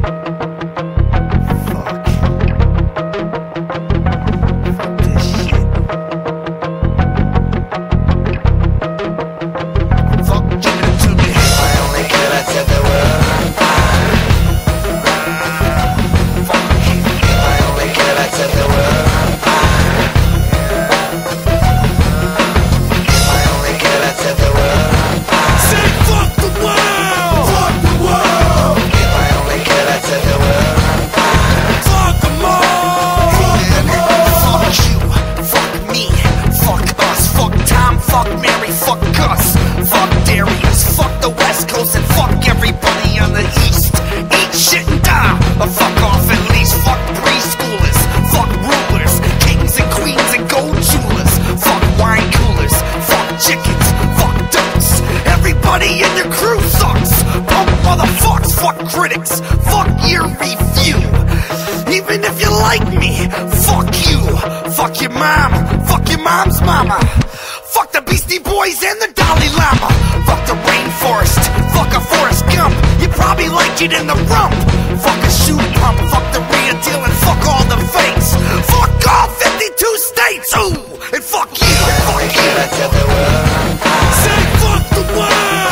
And your crew sucks. Punk motherfucks, fuck critics, fuck your review. Even if you like me, fuck you. Fuck your mom, fuck your mom's mama. Fuck the Beastie Boys and the Dalai Lama. Fuck the rainforest, fuck a Forrest Gump. You probably like it in the rump. Fuck a shoe pump, fuck the real deal and fuck all the fakes. Fuck all 52 states, ooh, and fuck you, fuck you. Say fuck the world.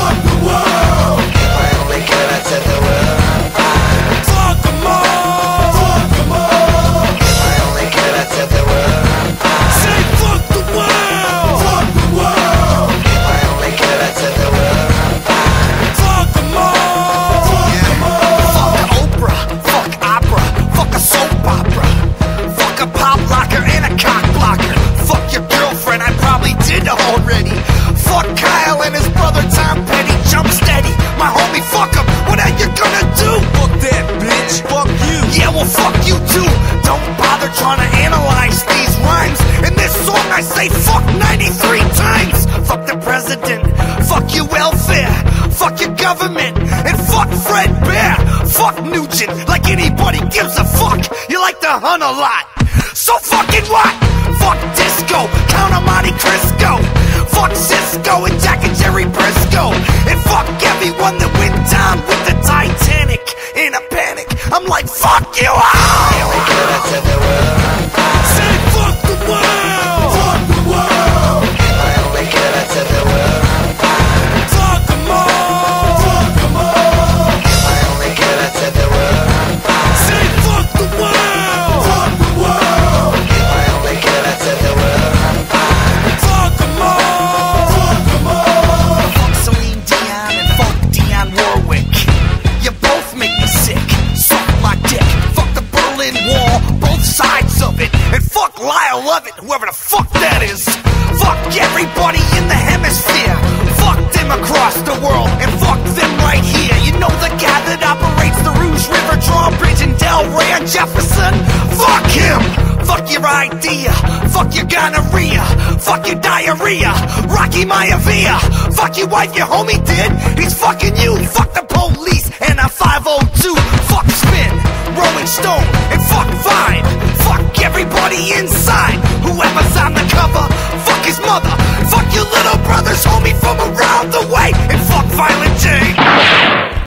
Already. Fuck Kyle and his brother Tom Petty. Jump steady, my homie, fuck him. What are you gonna do? Fuck that, bitch, fuck you. Yeah, well, fuck you too. Don't bother trying to analyze these rhymes. In this song I say fuck 93 times. Fuck the president, fuck your welfare, fuck your government, and fuck Fred Bear. Fuck Nugent, like anybody gives a fuck. You like to hunt a lot, so fucking what? Fuck disco, Count on Monte Cristo. Fuck Cisco and Jack and Jerry Briscoe. And fuck everyone that went down with the Titanic. In a panic, I'm like, fuck you all. Say fuck the world. Fuck the world. Fuck them all. Fuck them all. Say fuck the world. Fuck the world. Fuck them all. Fuck them all. Fuck Celine Dion and fuck Dionne Warwick. You both make me sick. Suck my dick. Fuck the Berlin Wall, both sides of it. And fuck Lyle Lovett, whoever the fuck that is. Fuck everybody in the hemisphere. Fuck them across the world. And fuck them right here. You know the guy that operates the Rouge River Drawbridge in Delray and Jefferson? Fuck him. Fuck your idea. Fuck your gonorrhea. Fuck your diarrhea. Rocky Maivia. Fuck your wife, your homie did. He's fucking you. Fuck the police and a 502. Fuck Spin, Rolling Stone, and fuck Vine. Fuck everybody inside. Whoever's on the cover, fuck his mother. Fuck your little brother's homie from around the way. And fuck Violent J.